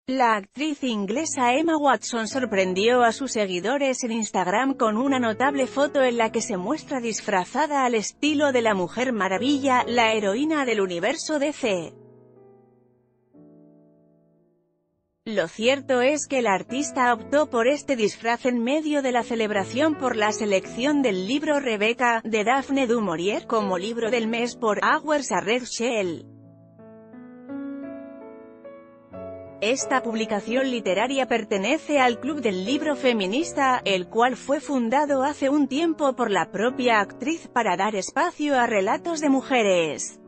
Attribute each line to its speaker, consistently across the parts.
Speaker 1: La actriz inglesa Emma Watson sorprendió a sus seguidores en Instagram con una notable foto en la que se muestra disfrazada al estilo de la Mujer Maravilla, la heroína del universo DC. Lo cierto es que el artista optó por este disfraz en medio de la celebración por la selección del libro Rebecca, de Daphne du Maurier, como libro del mes por Hours a Red Shell. Esta publicación literaria pertenece al Club del Libro Feminista, el cual fue fundado hace un tiempo por la propia actriz para dar espacio a relatos de mujeres.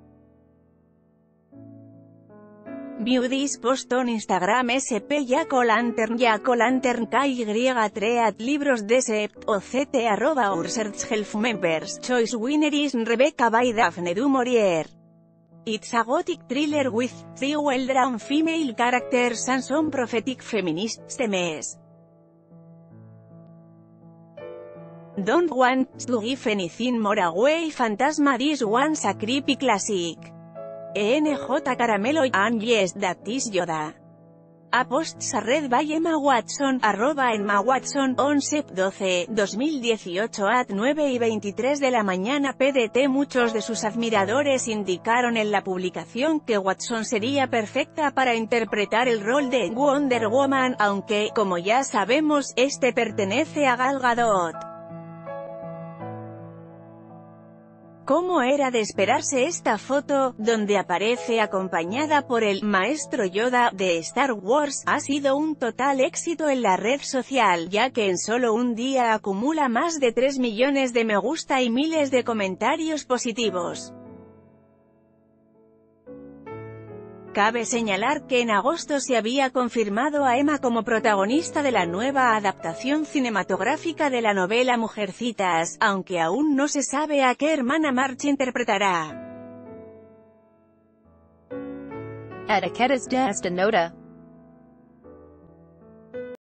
Speaker 1: Beauties post on Instagram SP Jack-o'-lantern KY Treat Libros Decept OCT @Our Health Members Choice Winner is Rebecca by Daphne du Maurier. It's a gothic thriller with 3 well-drawn female characters and some prophetic feminist themes. Don't want to give anything more away. Phantasma, this one's a creepy classic. ENJ Caramelo, and yes, that is Yoda. A posts read by Emma Watson, @Emma Watson, 11/12/2018 at 9:23 de la mañana PDT. Muchos de sus admiradores indicaron en la publicación que Watson sería perfecta para interpretar el rol de Wonder Woman, aunque, como ya sabemos, este pertenece a Gal Gadot. Como era de esperarse, esta foto, donde aparece acompañada por el «Maestro Yoda» de Star Wars, ha sido un total éxito en la red social, ya que en solo un día acumula más de 3 millones de me gusta y miles de comentarios positivos. Cabe señalar que en agosto se había confirmado a Emma como protagonista de la nueva adaptación cinematográfica de la novela Mujercitas, aunque aún no se sabe a qué hermana March interpretará.
Speaker 2: Etiquetas de esta nota.